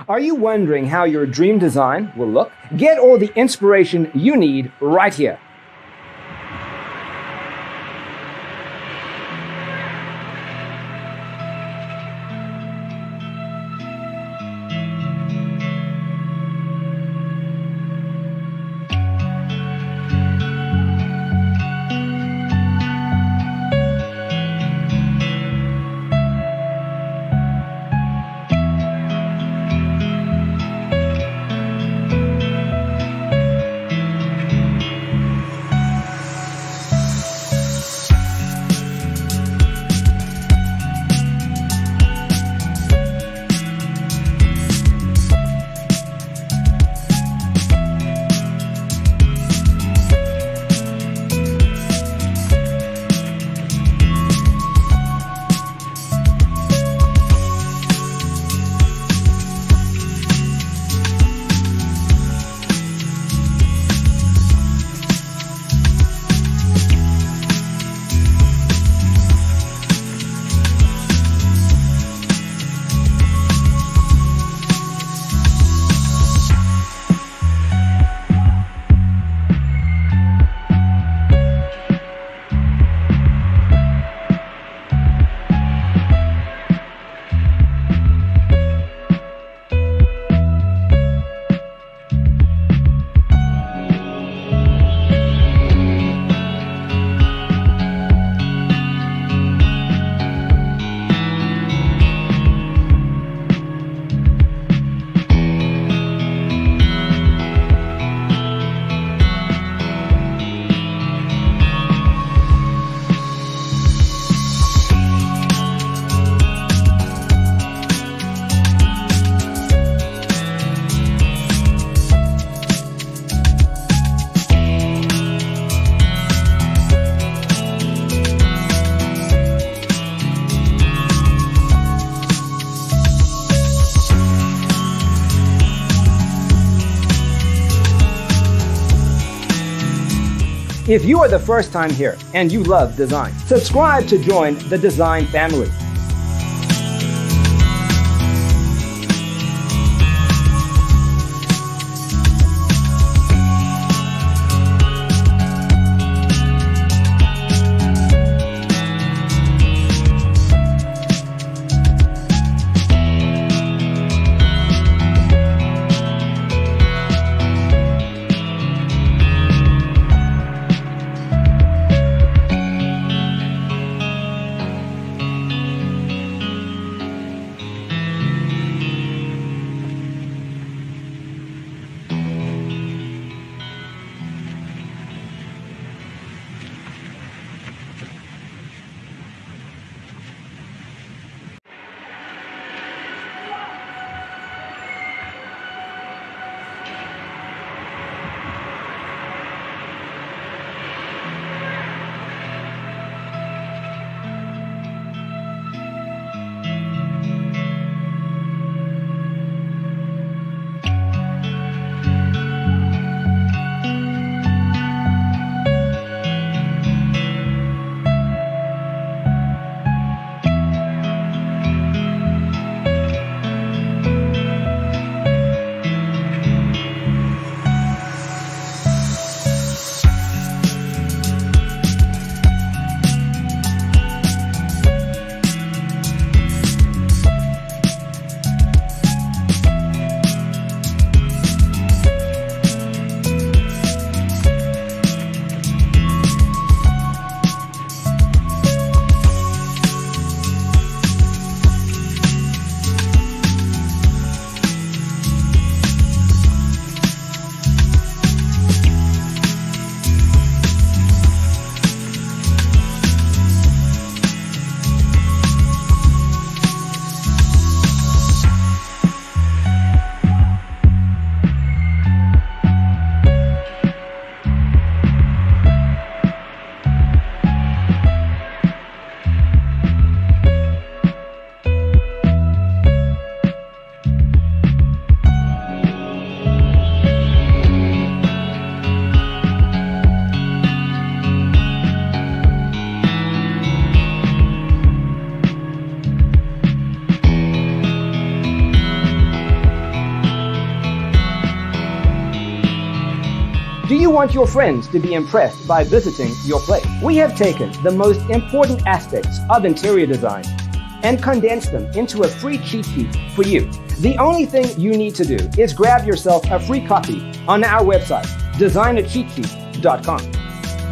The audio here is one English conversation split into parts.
Are you wondering how your dream design will look? Get all the inspiration you need right here. If you are the first time here and you love design, subscribe to join the design family. Do you want your friends to be impressed by visiting your place? We have taken the most important aspects of interior design and condensed them into a free cheat sheet for you. The only thing you need to do is grab yourself a free copy on our website, designercheatsheet.com.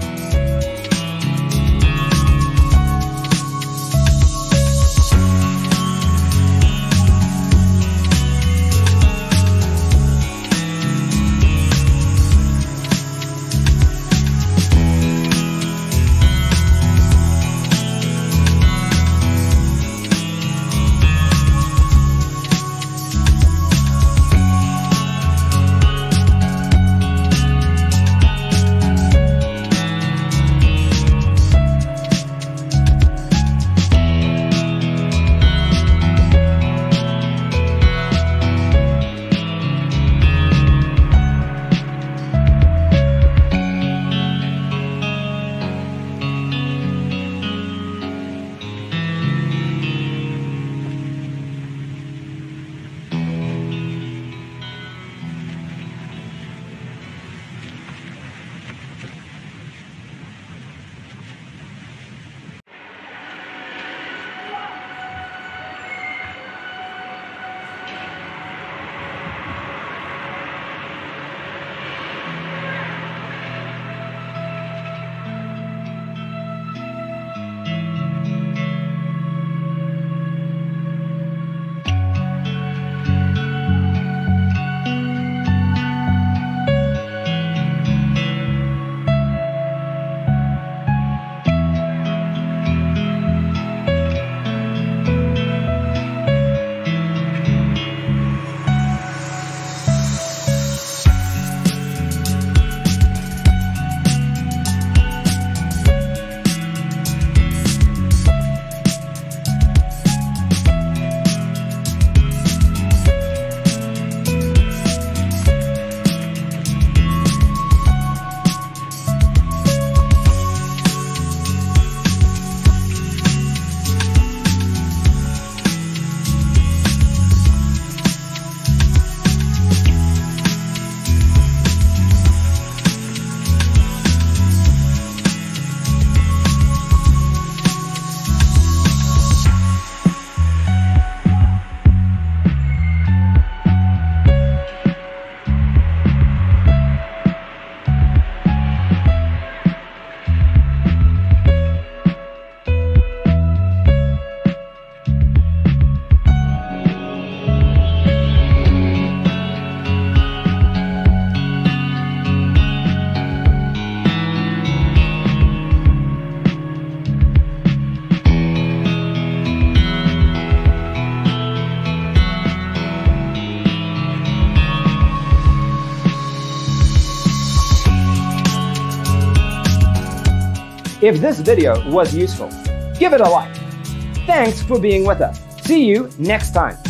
If this video was useful, give it a like. Thanks for being with us. See you next time.